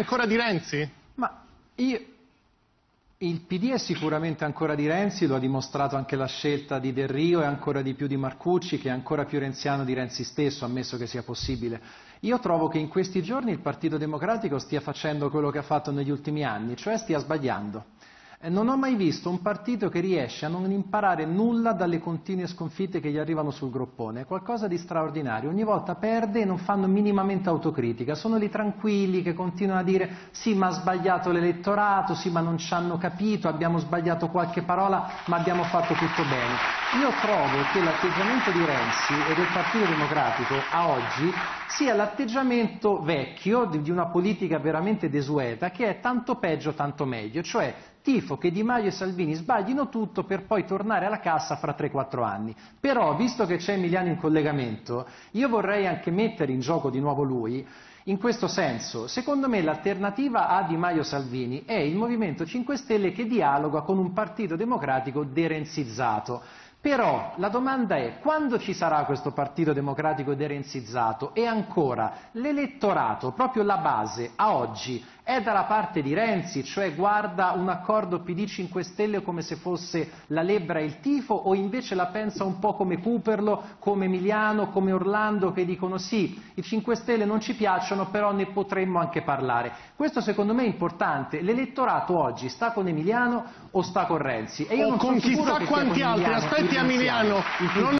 Ancora di Renzi? Il PD è sicuramente ancora di Renzi, lo ha dimostrato anche la scelta di Del Rio e ancora di più di Marcucci, che è ancora più renziano di Renzi stesso, ammesso che sia possibile. Io trovo che in questi giorni il Partito Democratico stia facendo quello che ha fatto negli ultimi anni, cioè stia sbagliando. Non ho mai visto un partito che riesce a non imparare nulla dalle continue sconfitte che gli arrivano sul groppone, è qualcosa di straordinario, ogni volta perde e non fanno minimamente autocritica, sono lì tranquilli che continuano a dire sì ma ha sbagliato l'elettorato, sì ma non ci hanno capito, abbiamo sbagliato qualche parola ma abbiamo fatto tutto bene. Io trovo che l'atteggiamento di Renzi e del Partito Democratico a oggi sia l'atteggiamento vecchio di una politica veramente desueta che è tanto peggio tanto meglio, cioè tifo che Di Maio e Salvini sbaglino tutto per poi tornare alla cassa fra 3-4 anni. Però, visto che c'è Emiliano in collegamento, io vorrei anche mettere in gioco di nuovo lui, in questo senso. Secondo me l'alternativa a Di Maio Salvini è il Movimento 5 Stelle che dialoga con un Partito Democratico derenzizzato. Però la domanda è, quando ci sarà questo Partito Democratico derenzizzato? E ancora, l'elettorato, proprio la base, a oggi, è dalla parte di Renzi, cioè guarda un accordo PD 5 Stelle come se fosse la lebbra e il tifo, o invece la pensa un po' come Cooperlo, come Emiliano, come Orlando, che dicono sì, i 5 Stelle non ci piacciono, però ne potremmo anche parlare. Questo secondo me è importante. L'elettorato oggi sta con Emiliano o sta con Renzi? E io non sono sicuro che sia con quanti altri? Emiliano, Aspetti Emiliano.